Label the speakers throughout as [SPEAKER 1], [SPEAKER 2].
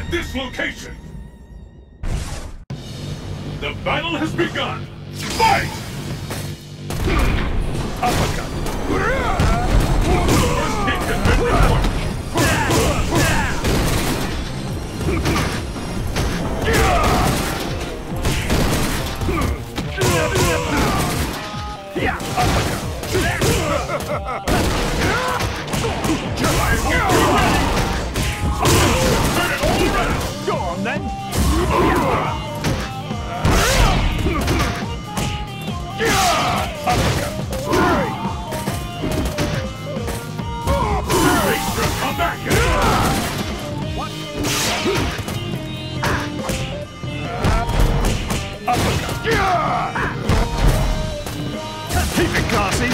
[SPEAKER 1] at this location! The battle has begun! Fight! Uppercut! First hit has been recorded!
[SPEAKER 2] Go on then!
[SPEAKER 1] Come back here!
[SPEAKER 2] What? Keep it classy!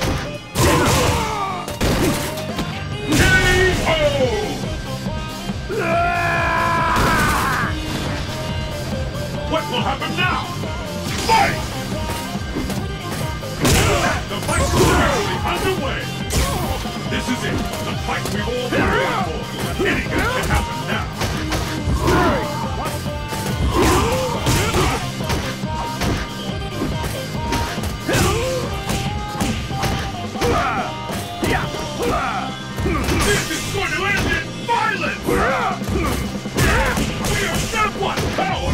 [SPEAKER 1] What will happen now? Fight! The fight is officially underway! This is it! The fight we've all been waiting for! Anything can happen now! This is going to end in violence! We are somewhat power!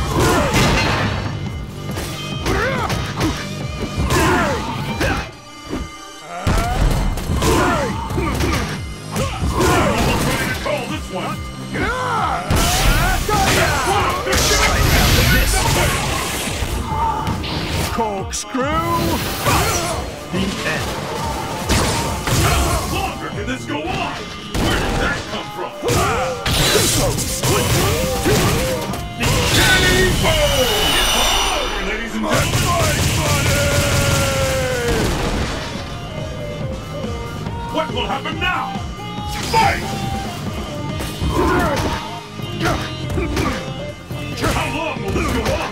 [SPEAKER 2] Corkscrew! The end.
[SPEAKER 1] How much longer can this go on? Where did that come from? Over, ladies and gentlemen! What will happen now? Fight! How long will this go on?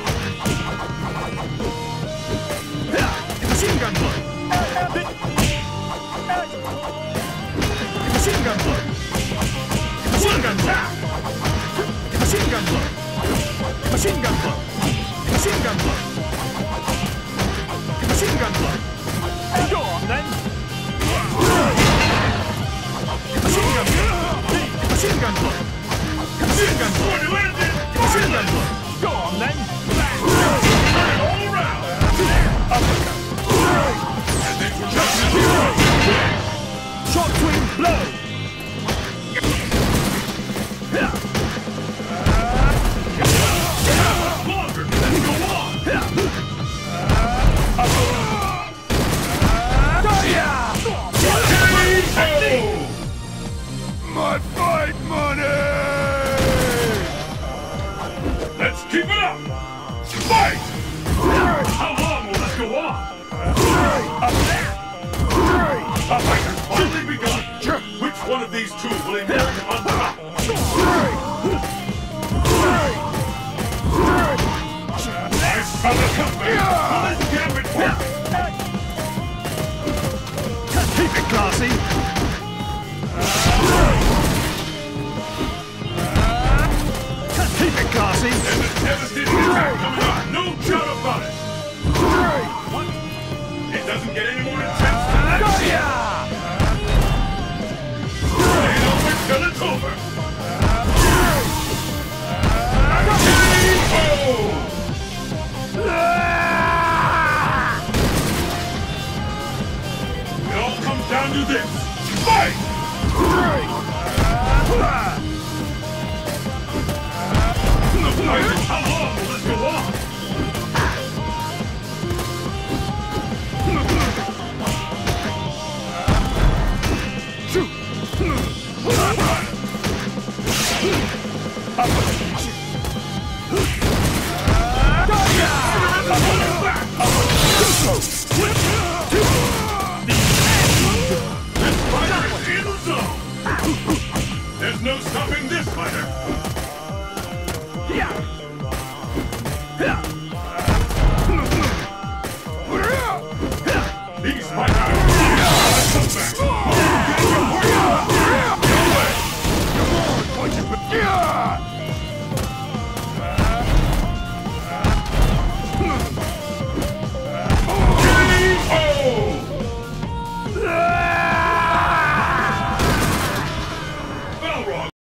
[SPEAKER 2] Machine gun blow! Machine gun blow! Machine gun blow! Machine gun blow! Machine gun blow! Machine gun blow! Machine gun blow! Go on then! Machine gun blow! Machine gun blow! Machine gun blow! Machine gun blow! Go on then!
[SPEAKER 1] All around! Uppercut!
[SPEAKER 2] Short swing blow!
[SPEAKER 1] Longer can this go on?
[SPEAKER 2] My fight money!
[SPEAKER 1] Let's keep it up! Fight! How long will this go on? A fight has finally begun! Which one of these two will emerge on top? I smell the company! Will this gambit work?
[SPEAKER 2] Keep it classy! Keep it classy!
[SPEAKER 1] There's a devastating attack coming on! No doubt about it! What? It doesn't get any more intense than that! Ain't over till it's over! It all comes down to this! Fight! How long will this go on? Shoot!